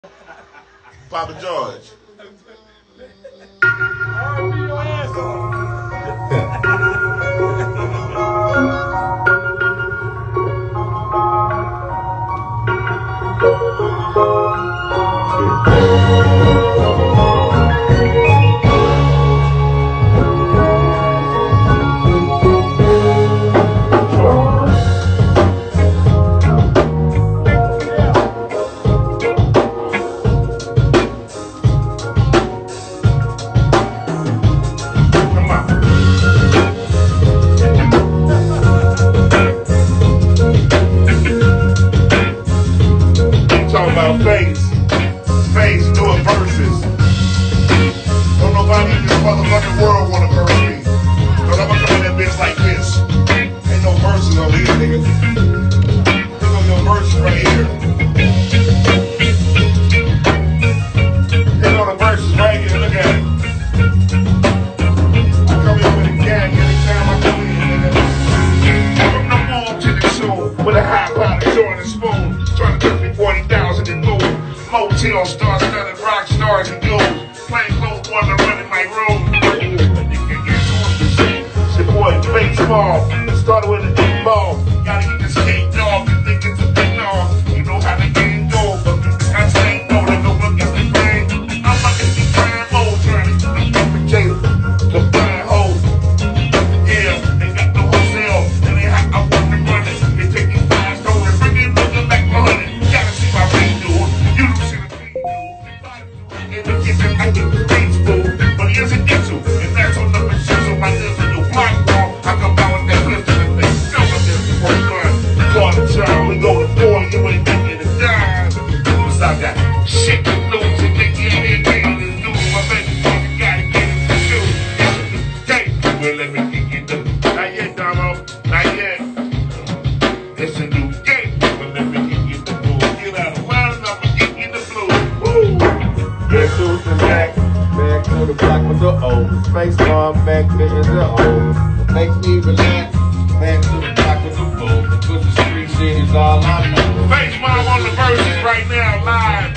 Papa George. I'll be your ass Face doing verses. Don't nobody in this motherfucking world wanna verse me. Cause I'ma come in that bitch like this. Ain't no verses over here, nigga. Here go your verses right here. Here go the verses right here, look at it. I come in with a gang anytime I come in, nigga. From the mall to the show with a high powder showing a spoon. Trying to touch me 40,000 and gold. Motel stars, studded rock stars and gold. Plain clothes women running my room. It's your boy Baseball. Started with an 8 ball. Gotta get this skate dog. You think it's a big dog. You know how the game go. But I say no, they go look at the brain. I'm like in the prime mode. Trying to get the potato. The blind hole. Yeah, they got no wholesale. And they I want to run it. They take these flies home and bring it looking like 100. Gotta see my ring dude. You don't see the thing dude. In the kitchen, I get the things food. But he doesn't get to. And that's on the machine. So my lips on your block wall. I come out with that lift and the thing. Still up there before you run. Call the child. We go to 4. You ain't making a dime. Cause I got shit to lose. And they get in here and do my baby. You gotta get in the shoe. It's a new day. Well, let me get the. Not yet, Domo. Not yet. It's a new day. Well, let me get the blue. Get out of line and I'ma get in the blue. Woo! Get to the back to the block with the O. Space bar back there is the O. Makes me relax. Back to the block with the O. Cause the street shit is all I know. Face Mom on the verses right now, live.